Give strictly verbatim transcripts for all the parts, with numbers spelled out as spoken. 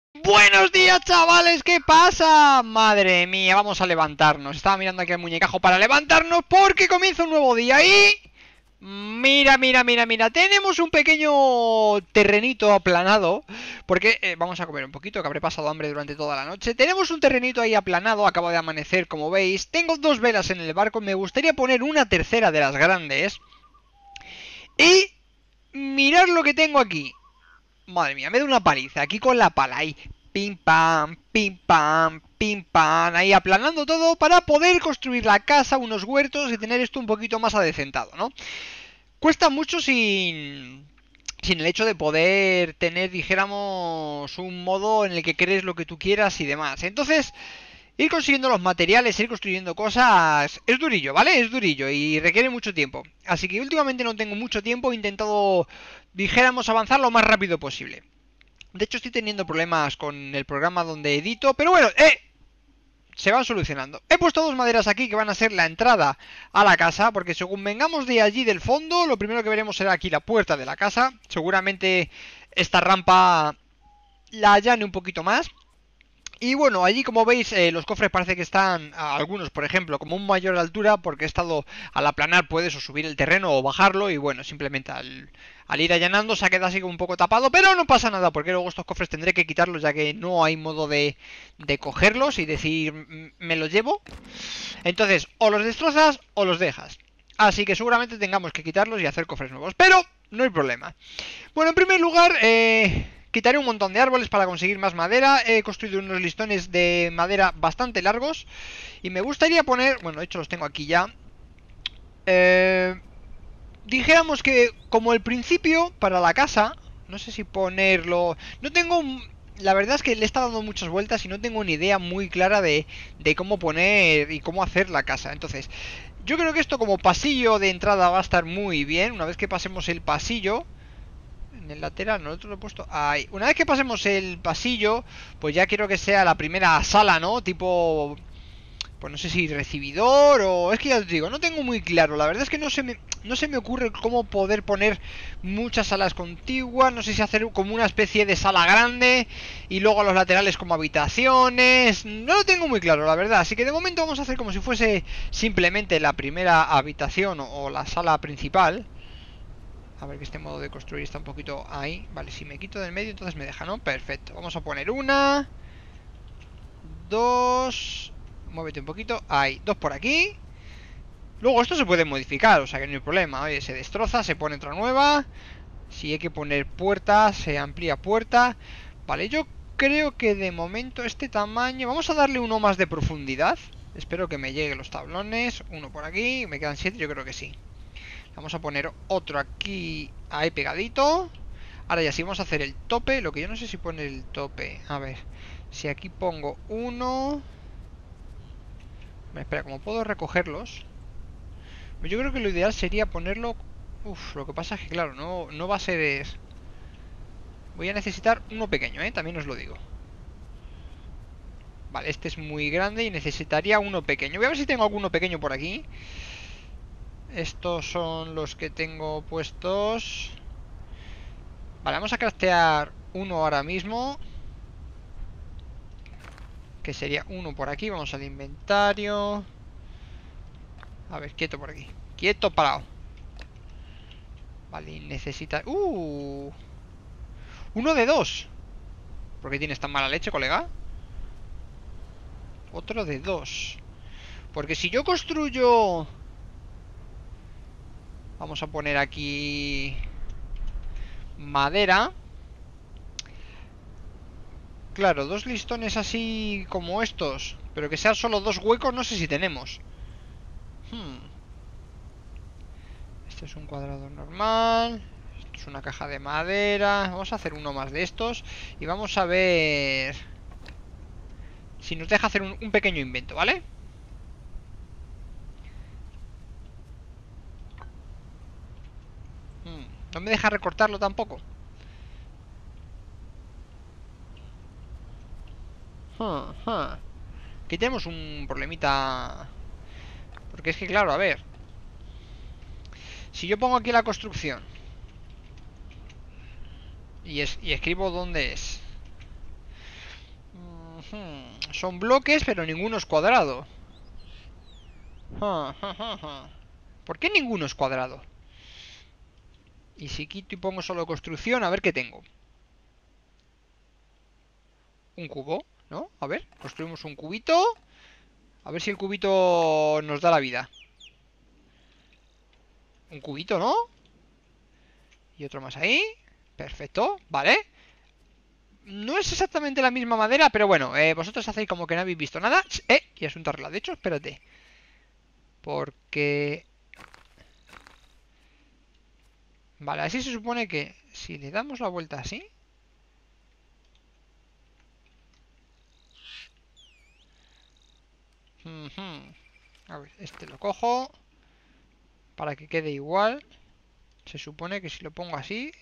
Buenos días, chavales, ¿qué pasa? Madre mía, vamos a levantarnos. Estaba mirando aquí el muñecajo para levantarnos porque comienza un nuevo día y... Mira, mira, mira, mira, tenemos un pequeño terrenito aplanado. Porque eh, vamos a comer un poquito, que habré pasado hambre durante toda la noche. Tenemos un terrenito ahí aplanado, acaba de amanecer, como veis. Tengo dos velas en el barco, me gustaría poner una tercera de las grandes. Y... mirad lo que tengo aquí. Madre mía, me da una paliza aquí con la pala ahí. Pim pam, pim pam, pim pam. Ahí aplanando todo para poder construir la casa, unos huertos y tener esto un poquito más adecentado, ¿no? Cuesta mucho sin... sin el hecho de poder tener, dijéramos, un modo en el que crees lo que tú quieras y demás. Entonces, ir consiguiendo los materiales, ir construyendo cosas, es durillo, ¿vale? Es durillo y requiere mucho tiempo. Así que últimamente no tengo mucho tiempo, he intentado, dijéramos, avanzar lo más rápido posible. De hecho, estoy teniendo problemas con el programa donde edito, pero bueno, ¡eh! Se van solucionando. He puesto dos maderas aquí que van a ser la entrada a la casa, porque según vengamos de allí del fondo, lo primero que veremos será aquí la puerta de la casa. Seguramente esta rampa la allane un poquito más. Y bueno, allí como veis eh, los cofres parece que están, algunos por ejemplo, como un mayor altura, porque he estado al aplanar puedes o subir el terreno o bajarlo y bueno, simplemente al, al ir allanando se ha quedado así como un poco tapado, pero no pasa nada porque luego estos cofres tendré que quitarlos ya que no hay modo de, de cogerlos y decir me los llevo. Entonces o los destrozas o los dejas. Así que seguramente tengamos que quitarlos y hacer cofres nuevos, pero no hay problema. Bueno, en primer lugar, eh, quitaré un montón de árboles para conseguir más madera. He construido unos listones de madera bastante largos. Y me gustaría poner... bueno, de hecho los tengo aquí ya. Eh, dijéramos que como el principio para la casa... no sé si ponerlo... no tengo... un... la verdad es que le he estado dando muchas vueltas y no tengo una idea muy clara de, de cómo poner y cómo hacer la casa. Entonces, yo creo que esto como pasillo de entrada va a estar muy bien. Una vez que pasemos el pasillo... en el lateral, nosotros lo he puesto ahí. Una vez que pasemos el pasillo, pues ya quiero que sea la primera sala, ¿no? Tipo, pues no sé si recibidor o... es que ya os digo, no tengo muy claro. La verdad es que no se me, no se me ocurre cómo poder poner muchas salas contiguas. No sé si hacer como una especie de sala grande y luego a los laterales como habitaciones. No lo tengo muy claro, la verdad. Así que de momento vamos a hacer como si fuese simplemente la primera habitación o, o la sala principal. A ver que este modo de construir está un poquito ahí. Vale, si me quito del medio entonces me deja, ¿no? Perfecto. Vamos a poner una. Dos. Muévete un poquito. Ahí, dos por aquí. Luego esto se puede modificar, o sea que no hay problema. Oye, se destroza, se pone otra nueva. Si hay que poner puerta, se amplía puerta. Vale, yo creo que de momento este tamaño... vamos a darle uno más de profundidad. Espero que me lleguen los tablones. Uno por aquí, me quedan siete, yo creo que sí. Vamos a poner otro aquí, ahí pegadito. Ahora ya sí vamos a hacer el tope. Lo que yo no sé si pone el tope. A ver, si aquí pongo uno... espera, ¿cómo puedo recogerlos? Pues yo creo que lo ideal sería ponerlo... uf, lo que pasa es que claro, no, no va a ser... voy a necesitar uno pequeño, ¿eh? También os lo digo. Vale, este es muy grande y necesitaría uno pequeño. Voy a ver si tengo alguno pequeño por aquí. Estos son los que tengo puestos. Vale, vamos a craftear uno ahora mismo. Que sería uno por aquí. Vamos al inventario. A ver, quieto por aquí. Quieto, parado. Vale, necesita... ¡Uh! Uno de dos. ¿Por qué tienes tan mala leche, colega? Otro de dos. Porque si yo construyo... vamos a poner aquí... madera. Claro, dos listones así como estos, pero que sean solo dos huecos, no sé si tenemos. Hmm. Este es un cuadrado normal. Esto es una caja de madera. Vamos a hacer uno más de estos. Y vamos a ver si nos deja hacer un, un pequeño invento, ¿vale? Hmm. No me deja recortarlo tampoco. Huh, huh. Aquí tenemos un problemita. Porque es que claro, a ver, si yo pongo aquí la construcción y, es, y escribo dónde es, Hmm, son bloques, pero ninguno es cuadrado. Ja, ja, ja, ja. ¿Por qué ninguno es cuadrado? Y si quito y pongo solo construcción, a ver qué tengo. Un cubo, ¿no? A ver, construimos un cubito. A ver si el cubito nos da la vida. Un cubito, ¿no? Y otro más ahí. Perfecto, vale. No es exactamente la misma madera, pero bueno, eh, vosotros hacéis como que no habéis visto nada. Eh, y asunto arreglado. De hecho, espérate. Porque... Vale, así se supone que si le damos la vuelta así... Uh-huh. A ver, este lo cojo para que quede igual. Se supone que si lo pongo así...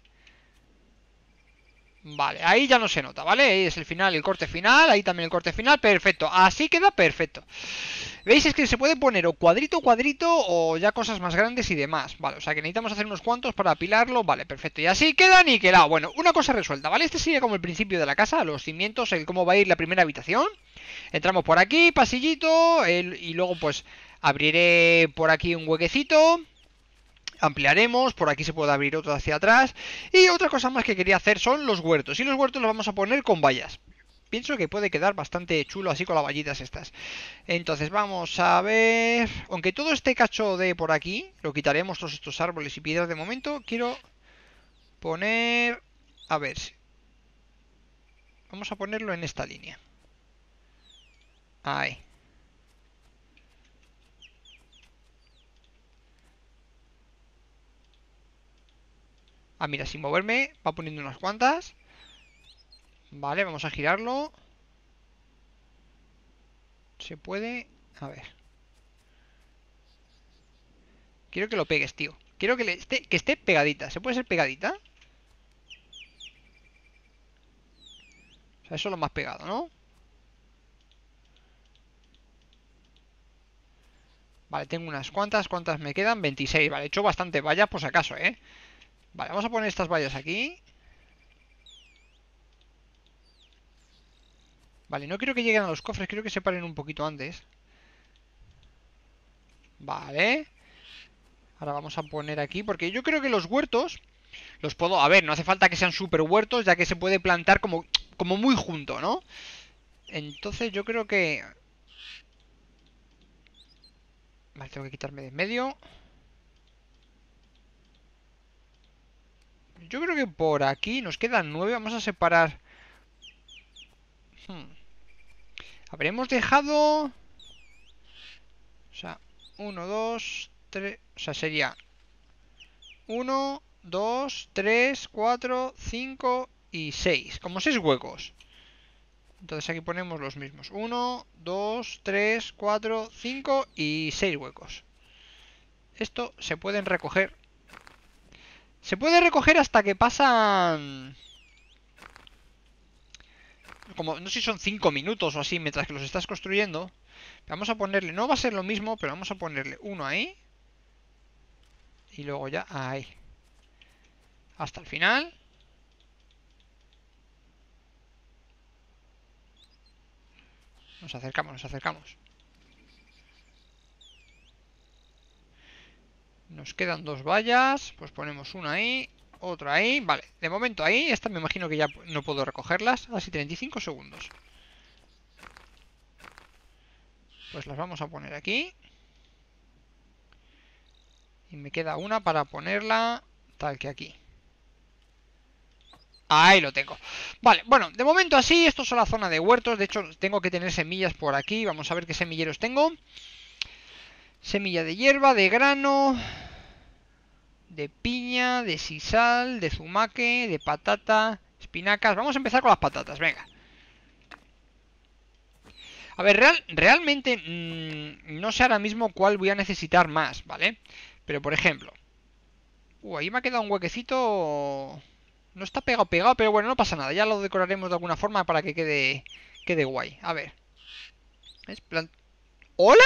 Vale, ahí ya no se nota, ¿vale? Ahí es el final, el corte final, ahí también el corte final, perfecto, así queda perfecto. ¿Veis? Es que se puede poner o cuadrito, cuadrito o ya cosas más grandes y demás, vale, o sea que necesitamos hacer unos cuantos para apilarlo, vale, perfecto. Y así queda niquelado, bueno, una cosa resuelta, ¿vale? Este sería como el principio de la casa, los cimientos, el cómo va a ir la primera habitación. Entramos por aquí, pasillito, el, y luego pues abriré por aquí un huequecito. Ampliaremos, por aquí se puede abrir otro hacia atrás. Y otra cosa más que quería hacer son los huertos. Y los huertos los vamos a poner con vallas. Pienso que puede quedar bastante chulo así con las vallitas estas. Entonces vamos a ver... Aunque todo este cacho de por aquí, lo quitaremos todos estos árboles y piedras de momento. Quiero poner... A ver... Vamos a ponerlo en esta línea. Ahí. Ah, mira, sin moverme, va poniendo unas cuantas. Vale, vamos a girarlo. Se puede... A ver. Quiero que lo pegues, tío. Quiero que, le esté, que esté pegadita. ¿Se puede ser pegadita? O sea, eso es lo más pegado, ¿no? Vale, tengo unas cuantas. ¿Cuántas me quedan? veintiséis. Vale, he hecho bastante vallas por si acaso, ¿eh? Vale, vamos a poner estas vallas aquí. Vale, no quiero que lleguen a los cofres. Quiero que se paren un poquito antes. Vale. Ahora vamos a poner aquí. Porque yo creo que los huertos los puedo... A ver, no hace falta que sean super huertos, ya que se puede plantar como, como muy junto, ¿no? Entonces yo creo que... Vale, tengo que quitarme de en medio. Yo creo que por aquí nos quedan nueve. Vamos a separar... Hmm. Habremos dejado... O sea, uno, dos, tres... O sea, sería... uno, dos, tres, cuatro, cinco y seis. Como seis huecos. Entonces aquí ponemos los mismos. uno, dos, tres, cuatro, cinco y seis huecos. Esto se pueden recoger. Se puede recoger hasta que pasan... Como, no sé si son cinco minutos o así, mientras que los estás construyendo. Vamos a ponerle, no va a ser lo mismo, pero vamos a ponerle uno ahí. Y luego ya ahí. Hasta el final. Nos acercamos, nos acercamos. Nos quedan dos vallas. Pues ponemos una ahí, otra ahí. Vale, de momento ahí. Esta me imagino que ya no puedo recogerlas. Así treinta y cinco segundos. Pues las vamos a poner aquí. Y me queda una para ponerla tal que aquí. Ahí lo tengo. Vale, bueno, de momento así, esto es la zona de huertos. De hecho, tengo que tener semillas por aquí. Vamos a ver qué semilleros tengo. Semilla de hierba, de grano, de piña, de sisal, de zumaque, de patata, espinacas. Vamos a empezar con las patatas, venga. A ver, real, realmente mmm, no sé ahora mismo cuál voy a necesitar más, ¿vale? Pero por ejemplo... Uh, ahí me ha quedado un huequecito... No está pegado, pegado, pero bueno, no pasa nada. Ya lo decoraremos de alguna forma para que quede, quede guay. A ver. ¿Es plan... ¿Hola?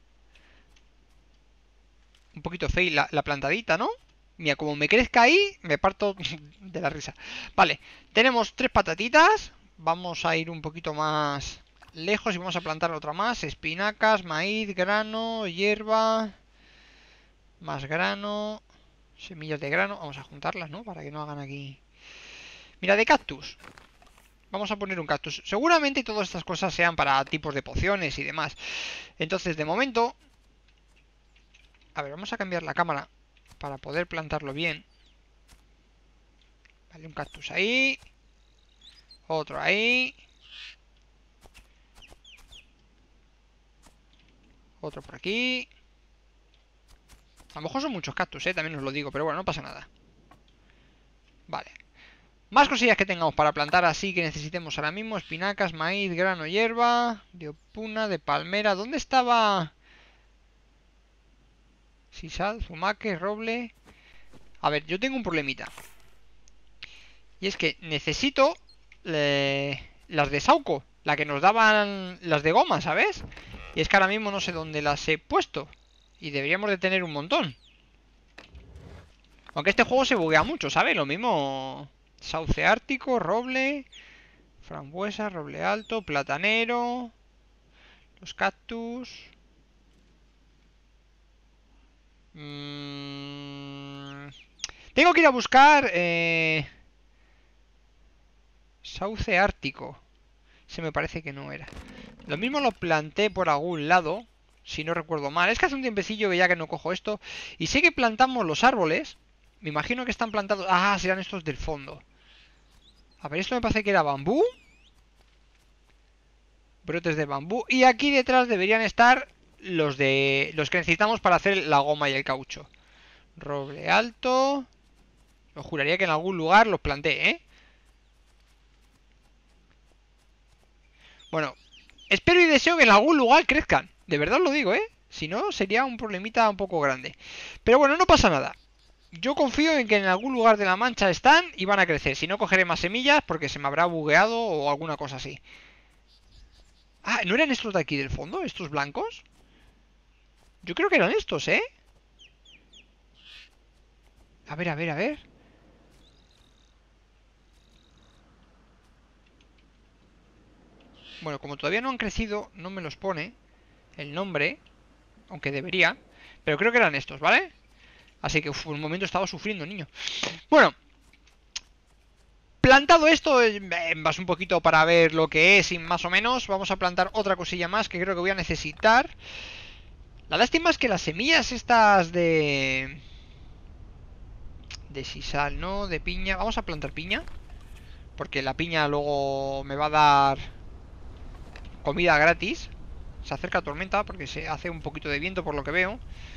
Un poquito fea la, la plantadita, ¿no? Mira, como me crezca ahí, me parto de la risa. Vale, tenemos tres patatitas. Vamos a ir un poquito más lejos y vamos a plantar otra más. Espinacas, maíz, grano, hierba. Más grano. Semillas de grano. Vamos a juntarlas, ¿no? Para que no hagan aquí... Mira, de cactus. Vamos a poner un cactus. Seguramente todas estas cosas sean para tipos de pociones y demás. Entonces, de momento... A ver, vamos a cambiar la cámara para poder plantarlo bien. Vale, un cactus ahí. Otro ahí. Otro por aquí. A lo mejor son muchos cactus, eh, también os lo digo, pero bueno, no pasa nada. Vale. Más cosillas que tengamos para plantar así que necesitemos ahora mismo. Espinacas, maíz, grano, hierba. De opuna, de palmera. ¿Dónde estaba? Sisal, zumaque, roble. A ver, yo tengo un problemita. Y es que necesito eh, las de Sauco. La que nos daban las de goma, ¿sabes? Y es que ahora mismo no sé dónde las he puesto. Y deberíamos de tener un montón. Aunque este juego se buguea mucho, ¿sabes? Lo mismo... Sauce ártico, roble... Frambuesa, roble alto, platanero... Los cactus... Mm... Tengo que ir a buscar... Eh... Sauce ártico. Se me parece que no era. Lo mismo lo planté por algún lado, si no recuerdo mal. Es que hace un tiempecillo que ya que no cojo esto. Y sé que plantamos los árboles. Me imagino que están plantados... Ah, serán estos del fondo. A ver, esto me parece que era bambú. Brotes de bambú. Y aquí detrás deberían estar los de los que necesitamos para hacer la goma y el caucho. Roble alto. Lo juraría que en algún lugar los planté, ¿eh? Bueno, espero y deseo que en algún lugar crezcan. De verdad os lo digo, ¿eh? Si no, sería un problemita un poco grande. Pero bueno, no pasa nada. Yo confío en que en algún lugar de la mancha están y van a crecer. Si no, cogeré más semillas porque se me habrá bugueado o alguna cosa así. Ah, ¿no eran estos de aquí del fondo? ¿Estos blancos? Yo creo que eran estos, ¿eh? A ver, a ver, a ver. Bueno, como todavía no han crecido, no me los pone el nombre, aunque debería. Pero creo que eran estos, ¿vale? Así que uf, por un momento estaba sufriendo, niño. Bueno, plantado esto, eh, vas un poquito para ver lo que es y más o menos. Vamos a plantar otra cosilla más que creo que voy a necesitar. La lástima es que las semillas estas de... De sisal, ¿no? De piña. Vamos a plantar piña. Porque la piña luego me va a dar comida gratis. Se acerca tormenta porque se hace un poquito de viento por lo que veo.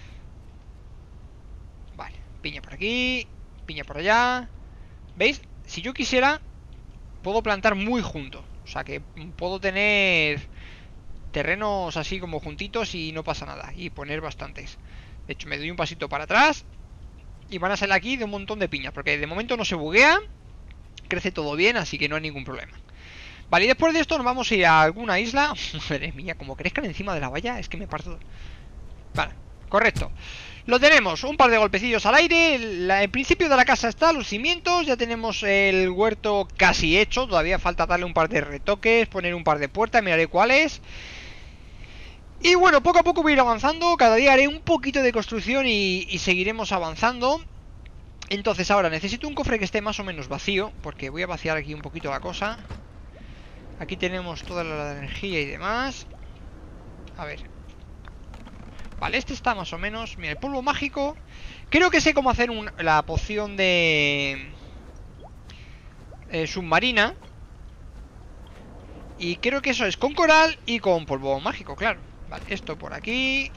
Vale, piña por aquí, piña por allá. ¿Veis? Si yo quisiera, puedo plantar muy junto. O sea que puedo tener terrenos así como juntitos y no pasa nada. Y poner bastantes. De hecho, me doy un pasito para atrás y van a salir aquí de un montón de piñas. Porque de momento no se buguea. Crece todo bien, así que no hay ningún problema. Vale, y después de esto nos vamos a ir a alguna isla. Madre mía, como crezcan encima de la valla, es que me parto. Vale, correcto. Lo tenemos, un par de golpecillos al aire. la, El principio de la casa está, los cimientos. Ya tenemos el huerto casi hecho. Todavía falta darle un par de retoques, poner un par de puertas, miraré cuáles. Y bueno, poco a poco voy a ir avanzando. Cada día haré un poquito de construcción y, y seguiremos avanzando. Entonces ahora necesito un cofre que esté más o menos vacío, porque voy a vaciar aquí un poquito la cosa. Aquí tenemos toda la energía y demás. A ver. Vale, este está más o menos. Mira, el polvo mágico. Creo que sé cómo hacer un, la poción de eh, submarina. Y creo que eso es con coral y con polvo mágico, claro. Vale, esto por aquí.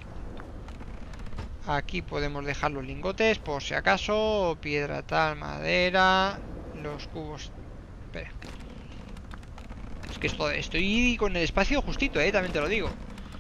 Aquí podemos dejar los lingotes por si acaso. Piedra tal, madera. Los cubos. Espera. Es que esto, estoy con el espacio justito, eh, también te lo digo.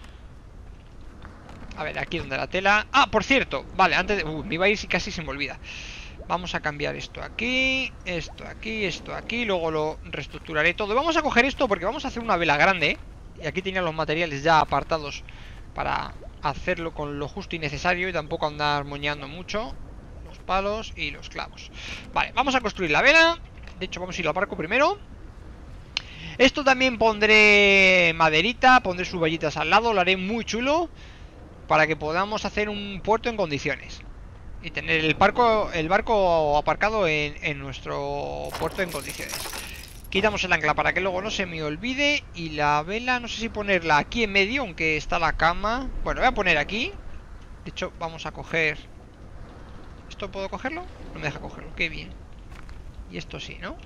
A ver, aquí donde la tela... Ah, por cierto, vale, antes de... Uh, me iba a ir y casi se me olvida. Vamos a cambiar esto aquí, esto aquí, esto aquí. Luego lo reestructuraré todo. Vamos a coger esto porque vamos a hacer una vela grande. Y aquí tenía los materiales ya apartados para hacerlo con lo justo y necesario y tampoco andar moñando mucho. Los palos y los clavos. Vale, vamos a construir la vela. De hecho, vamos a ir al barco primero. Esto también pondré maderita, pondré sus vallitas al lado, lo haré muy chulo para que podamos hacer un puerto en condiciones y tener el barco, el barco aparcado en, en nuestro puerto en condiciones. Quitamos el ancla para que luego no se me olvide. Y la vela, no sé si ponerla aquí en medio, aunque está la cama. Bueno, voy a poner aquí. De hecho, vamos a coger... ¿Esto puedo cogerlo? No me deja cogerlo, qué bien. Y esto sí, ¿no?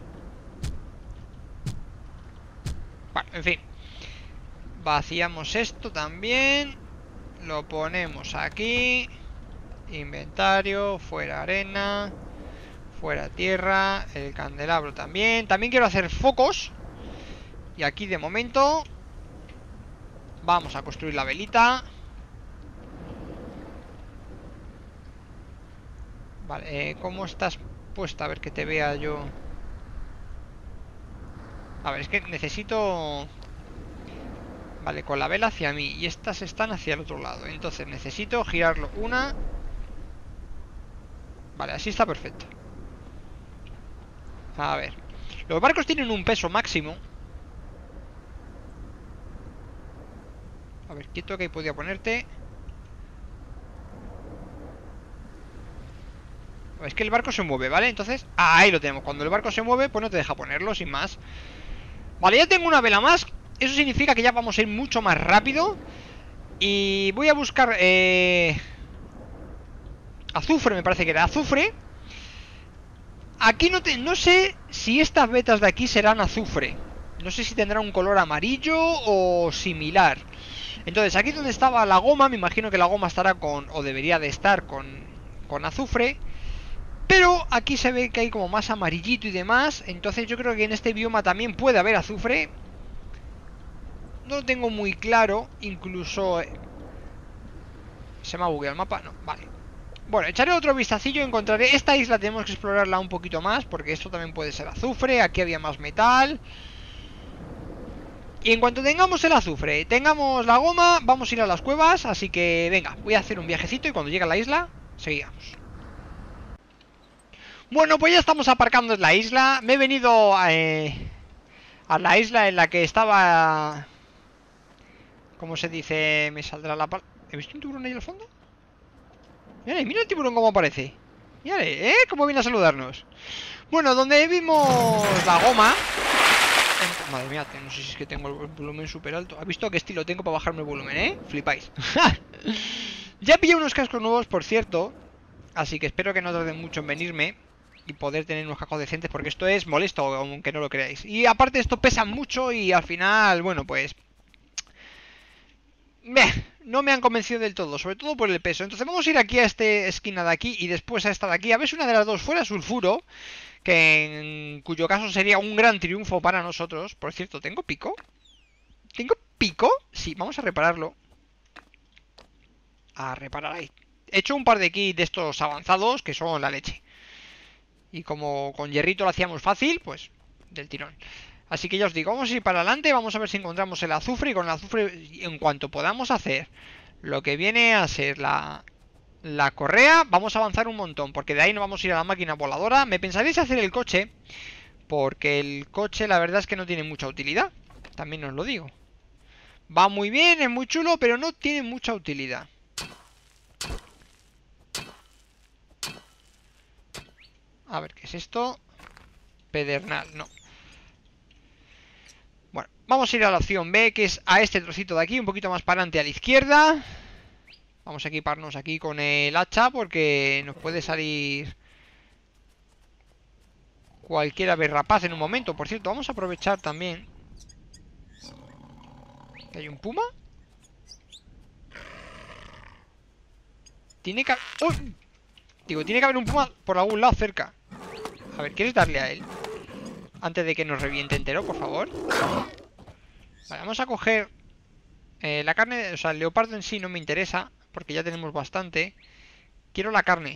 Bueno, en fin. Vaciamos esto también. Lo ponemos aquí. Inventario, fuera arena, fuera tierra, el candelabro también. También quiero hacer focos. Y aquí de momento vamos a construir la velita. Vale, eh, ¿cómo estás puesta? A ver que te vea yo. A ver, es que necesito... Vale, con la vela hacia mí y estas están hacia el otro lado. Entonces necesito girarlo una. Vale, así está perfecto. A ver, los barcos tienen un peso máximo. A ver, quieto que ahí podía ponerte. Es que el barco se mueve, ¿vale? Entonces, ah, ahí lo tenemos. Cuando el barco se mueve, pues no te deja ponerlo, sin más. Vale, ya tengo una vela más. Eso significa que ya vamos a ir mucho más rápido. Y voy a buscar eh... azufre, me parece que era azufre. Aquí no, te... no sé si estas vetas de aquí serán azufre. No sé si tendrá un color amarillo o similar. Entonces, aquí donde estaba la goma, me imagino que la goma estará con... o debería de estar con, con azufre. Pero aquí se ve que hay como más amarillito y demás. Entonces yo creo que en este bioma también puede haber azufre. No lo tengo muy claro. Incluso... ¿Se me ha bugueado el mapa? No, vale. Bueno, echaré otro vistacillo. Encontraré... Esta isla tenemos que explorarla un poquito más, porque esto también puede ser azufre. Aquí había más metal. Y en cuanto tengamos el azufre, tengamos la goma, vamos a ir a las cuevas. Así que venga, voy a hacer un viajecito y cuando llegue a la isla, seguimos. Bueno, pues ya estamos aparcando en la isla. Me he venido a, eh, a la isla en la que estaba... ¿Cómo se dice? Me saldrá la palabra... ¿He visto un tiburón ahí al fondo? Mira, mira el tiburón cómo aparece. Mira, ¿eh? Cómo viene a saludarnos. Bueno, donde vimos la goma... Madre mía, no sé si es que tengo el volumen súper alto. ¿Has visto qué estilo tengo para bajarme el volumen, eh? Flipáis. Ya pillé unos cascos nuevos, por cierto. Así que espero que no tarden mucho en venirme y poder tener unos cascos decentes, porque esto es molesto, aunque no lo creáis. Y aparte esto pesa mucho y al final, bueno, pues... Meh, no me han convencido del todo, sobre todo por el peso. Entonces vamos a ir aquí a esta esquina de aquí y después a esta de aquí. A ver si una de las dos fuera sulfuro, que en cuyo caso sería un gran triunfo para nosotros. Por cierto, ¿tengo pico? ¿Tengo pico? Sí, vamos a repararlo. A reparar ahí. He hecho un par de kits de estos avanzados que son la leche. Y como con hierrito lo hacíamos fácil, pues del tirón. Así que ya os digo, vamos a ir para adelante. Vamos a ver si encontramos el azufre. Y con el azufre, en cuanto podamos hacer lo que viene a ser la, la correa, vamos a avanzar un montón. Porque de ahí no vamos a ir a la máquina voladora. Me pensaréis hacer el coche, porque el coche la verdad es que no tiene mucha utilidad. También os lo digo. Va muy bien, es muy chulo, pero no tiene mucha utilidad. A ver, ¿qué es esto? Pedernal, no. Bueno, vamos a ir a la opción B, que es a este trocito de aquí, un poquito más para adelante a la izquierda. Vamos a equiparnos aquí con el hacha, porque nos puede salir cualquier ave rapaz en un momento. Por cierto, vamos a aprovechar también que hay un puma. Tiene que... ¡Oh! Digo, tiene que haber un puma por algún lado cerca. A ver, ¿quieres darle a él? Antes de que nos reviente entero, por favor. Vale, vamos a coger eh, la carne. O sea, el leopardo en sí no me interesa, porque ya tenemos bastante. Quiero la carne.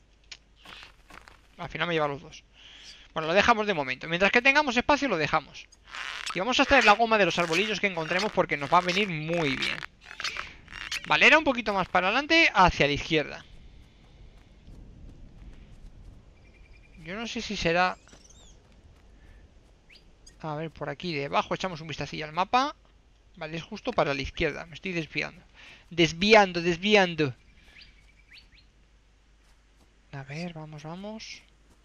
Al final me lleva los dos. Bueno, lo dejamos de momento. Mientras que tengamos espacio lo dejamos. Y vamos a extraer la goma de los arbolillos que encontremos, porque nos va a venir muy bien. Vale, era un poquito más para adelante, hacia la izquierda. Yo no sé si será... A ver, por aquí debajo echamos un vistacillo al mapa. Vale, es justo para la izquierda. Me estoy desviando. Desviando, desviando. A ver, vamos, vamos.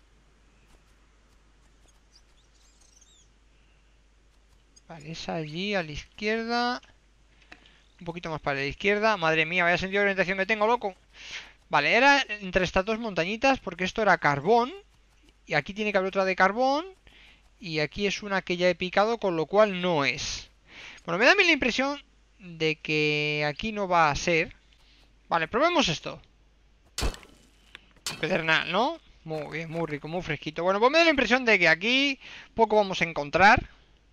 Vale, es allí, a la izquierda. Un poquito más para la izquierda. Madre mía, vaya sentido de orientación que tengo, loco. Vale, era entre estas dos montañitas porque esto era carbón. Y aquí tiene que haber otra de carbón. Y aquí es una que ya he picado, con lo cual no es. Bueno, me da a mí la impresión de que aquí no va a ser. Vale, probemos esto. Pedernal, ¿no? Muy bien, muy rico, muy fresquito. Bueno, pues me da la impresión de que aquí poco vamos a encontrar.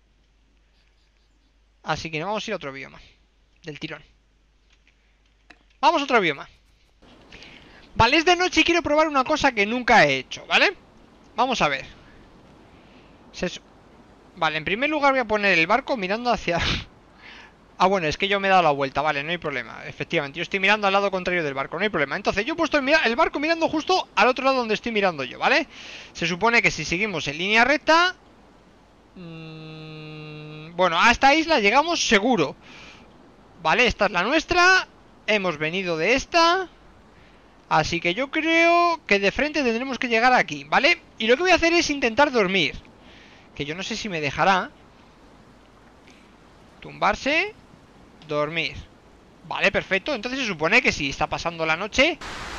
Así que nos vamos a ir a otro bioma. Del tirón. Vamos a otro bioma. Vale, es de noche y quiero probar una cosa que nunca he hecho, ¿vale? Vamos a ver. Se... Vale, en primer lugar voy a poner el barco mirando hacia... Ah, bueno, es que yo me he dado la vuelta, vale, no hay problema. Efectivamente, yo estoy mirando al lado contrario del barco, no hay problema. Entonces, yo he puesto el, mira el barco mirando justo al otro lado donde estoy mirando yo, ¿vale? Se supone que si seguimos en línea recta... Mmm... Bueno, a esta isla llegamos seguro. Vale, esta es la nuestra. Hemos venido de esta. Así que yo creo que de frente tendremos que llegar aquí, ¿vale? Y lo que voy a hacer es intentar dormir. Que yo no sé si me dejará. Tumbarse. Dormir. Vale, perfecto. Entonces se supone que si está pasando la noche,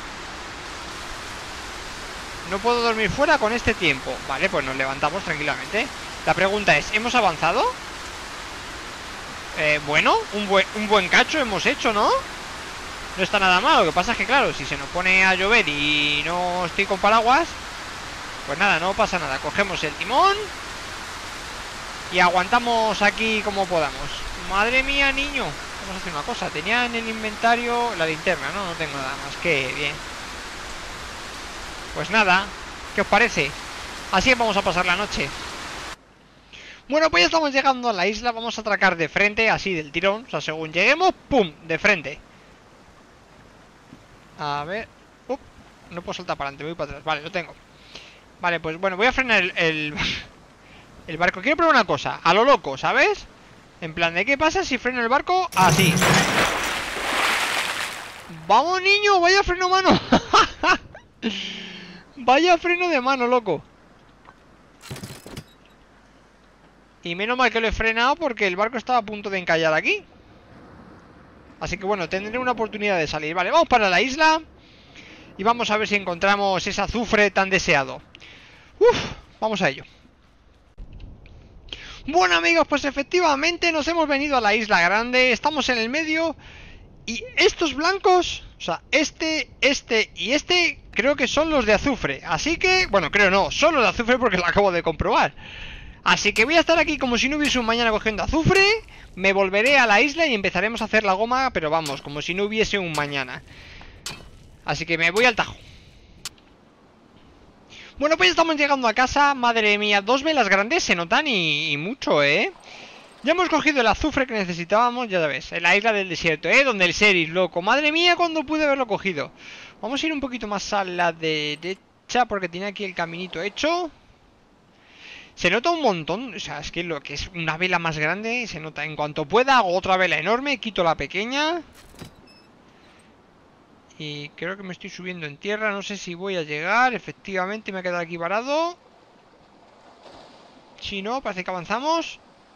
no puedo dormir fuera con este tiempo. Vale, pues nos levantamos tranquilamente. La pregunta es, ¿hemos avanzado? Eh, bueno, un buen, un buen cacho hemos hecho, ¿no? No está nada mal. Lo que pasa es que, claro, si se nos pone a llover y no estoy con paraguas, pues nada, no pasa nada. Cogemos el timón y aguantamos aquí como podamos. Madre mía, niño. Vamos a hacer una cosa. Tenía en el inventario la linterna, ¿no? No tengo nada más. Que bien. Pues nada. ¿Qué os parece? Así vamos a pasar la noche. Bueno, pues ya estamos llegando a la isla. Vamos a atracar de frente, así del tirón. O sea, según lleguemos, ¡pum! De frente. A ver. Up. No puedo saltar para adelante, voy para atrás. Vale, lo tengo. Vale, pues bueno, voy a frenar el, el, el barco. Quiero probar una cosa. A lo loco, ¿sabes? En plan, ¿de qué pasa si freno el barco? Así. Vamos, niño, vaya freno mano. Vaya freno de mano, loco. Y menos mal que lo he frenado porque el barco estaba a punto de encallar aquí. Así que bueno, tendré una oportunidad de salir. Vale, vamos para la isla y vamos a ver si encontramos ese azufre tan deseado. Uf, vamos a ello. Bueno, amigos, pues efectivamente nos hemos venido a la isla grande. Estamos en el medio. Y estos blancos, o sea, este, este y este, creo que son los de azufre. Así que, bueno, creo no, son los de azufre porque lo acabo de comprobar. Así que voy a estar aquí como si no hubiese un mañana cogiendo azufre. Me volveré a la isla y empezaremos a hacer la goma, pero vamos, como si no hubiese un mañana. Así que me voy al tajo. Bueno, pues estamos llegando a casa. Madre mía, dos velas grandes se notan y, y mucho, ¿eh? Ya hemos cogido el azufre que necesitábamos, ya sabes, en la isla del desierto, ¿eh? Donde el Seris, loco. Madre mía, cuando pude haberlo cogido. Vamos a ir un poquito más a la derecha porque tiene aquí el caminito hecho. Se nota un montón, o sea, es que lo que es una vela más grande se nota. En cuanto pueda hago otra vela enorme, quito la pequeña. Y creo que me estoy subiendo en tierra, no sé si voy a llegar. Efectivamente me he quedado aquí varado. Si no, parece que avanzamos.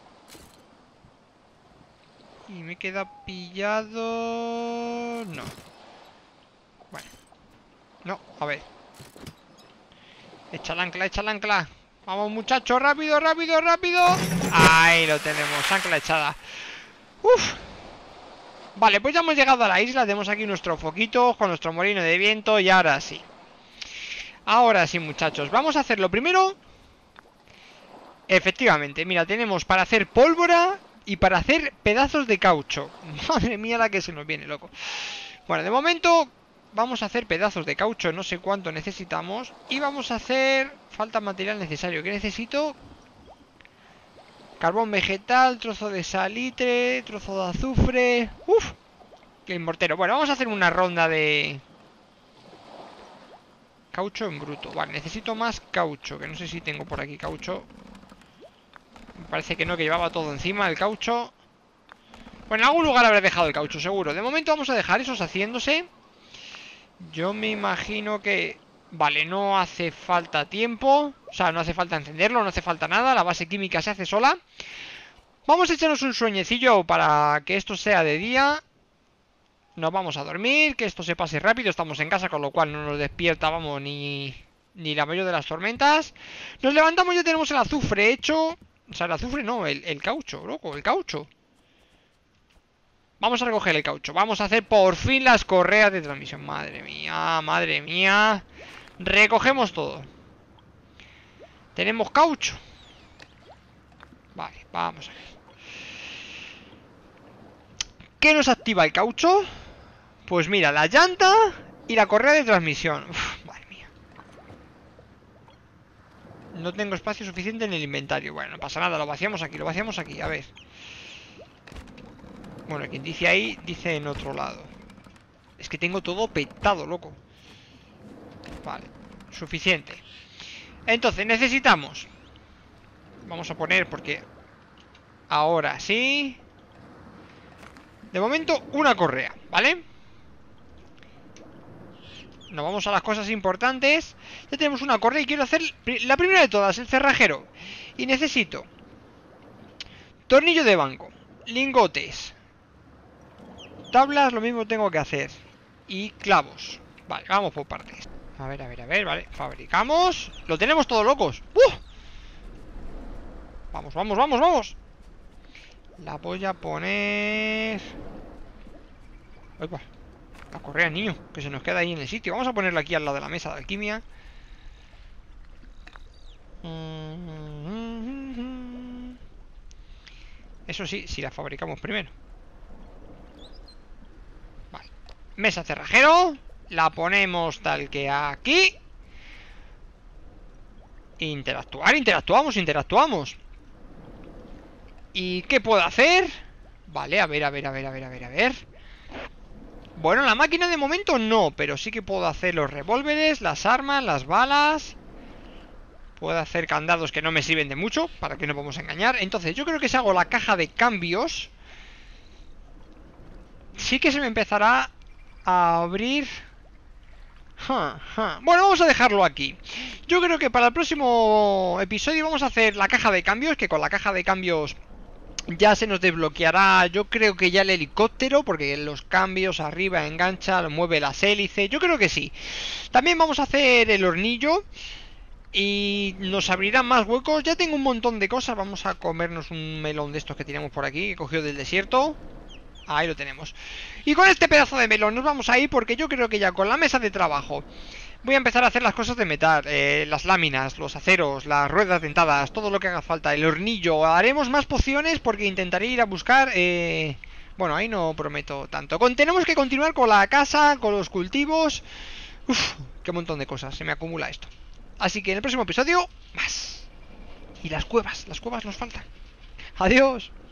Y me queda pillado... No. Bueno. No, a ver. Echa el ancla, echa el ancla. Vamos, muchachos, rápido, rápido, rápido. Ahí lo tenemos, ancla echada. Uf. Vale, pues ya hemos llegado a la isla. Tenemos aquí nuestro foquito con nuestro molino de viento. Y ahora sí. Ahora sí, muchachos. Vamos a hacerlo primero. Efectivamente, mira, tenemos para hacer pólvora y para hacer pedazos de caucho. Madre mía la que se nos viene, loco. Bueno, de momento vamos a hacer pedazos de caucho. No sé cuánto necesitamos. Y vamos a hacer... Falta material necesario. ¿Qué necesito? Carbón vegetal, trozo de salitre, trozo de azufre. Uf, el mortero. Bueno, vamos a hacer una ronda de caucho en bruto. Vale, necesito más caucho, que no sé si tengo por aquí caucho. Me parece que no, que llevaba todo encima, el caucho. Bueno, en algún lugar habré dejado el caucho, seguro. De momento vamos a dejar esos haciéndose. Yo me imagino que... Vale, no hace falta tiempo. O sea, no hace falta encenderlo, no hace falta nada. La base química se hace sola. Vamos a echarnos un sueñecillo para que esto sea de día. Nos vamos a dormir, que esto se pase rápido. Estamos en casa, con lo cual no nos despierta, vamos, ni... Ni la mayor de las tormentas. Nos levantamos y ya tenemos el azufre hecho. O sea, el azufre no, el, el caucho, loco, el caucho. Vamos a recoger el caucho. Vamos a hacer por fin las correas de transmisión. Madre mía, madre mía. Recogemos todo. Tenemos caucho. Vale, vamos a ver. ¿Qué nos activa el caucho? Pues mira, la llanta y la correa de transmisión. Uf, madre mía. No tengo espacio suficiente en el inventario. Bueno, no pasa nada, lo vaciamos aquí, lo vaciamos aquí, a ver. Bueno, quien dice ahí, dice en otro lado. Es que tengo todo petado, loco. Vale, suficiente. Entonces, necesitamos... Vamos a poner porque... Ahora sí. De momento, una correa, ¿vale? Nos vamos a las cosas importantes. Ya tenemos una correa y quiero hacer la primera de todas, el cerrajero. Y necesito tornillo de banco, lingotes, tablas, lo mismo tengo que hacer. Y clavos. Vale, vamos por partes. A ver, a ver, a ver, vale. Fabricamos. Lo tenemos todo, locos. ¡Uh! Vamos, vamos, vamos, vamos. La voy a poner... Ay, va. La correa, niño, que se nos queda ahí en el sitio. Vamos a ponerla aquí al lado de la mesa de alquimia. Eso sí, si la fabricamos primero. Vale. Mesa cerrajero. La ponemos tal que aquí. Interactuar, interactuamos, interactuamos. ¿Y qué puedo hacer? Vale, a ver, a ver, a ver, a ver, a ver, a ver. Bueno, la máquina de momento no, pero sí que puedo hacer los revólveres, las armas, las balas. Puedo hacer candados que no me sirven de mucho, para que no vamos a engañar. Entonces, yo creo que si hago la caja de cambios, sí que se me empezará a abrir. Ja, ja. Bueno, vamos a dejarlo aquí. Yo creo que para el próximo episodio vamos a hacer la caja de cambios, que con la caja de cambios ya se nos desbloqueará, yo creo que ya el helicóptero, porque los cambios arriba engancha, mueve las hélices, yo creo que sí. También vamos a hacer el hornillo y nos abrirán más huecos. Ya tengo un montón de cosas. Vamos a comernos un melón de estos que tenemos por aquí, que cogido del desierto. Ahí lo tenemos. Y con este pedazo de melón nos vamos a ir, porque yo creo que ya con la mesa de trabajo voy a empezar a hacer las cosas de metal, eh, las láminas, los aceros, las ruedas dentadas, todo lo que haga falta, el hornillo. Haremos más pociones porque intentaré ir a buscar... Eh... Bueno, ahí no prometo tanto. Con... Tenemos que continuar con la casa, con los cultivos. Uf, qué montón de cosas, se me acumula esto. Así que en el próximo episodio, más. Y las cuevas, las cuevas nos faltan. Adiós.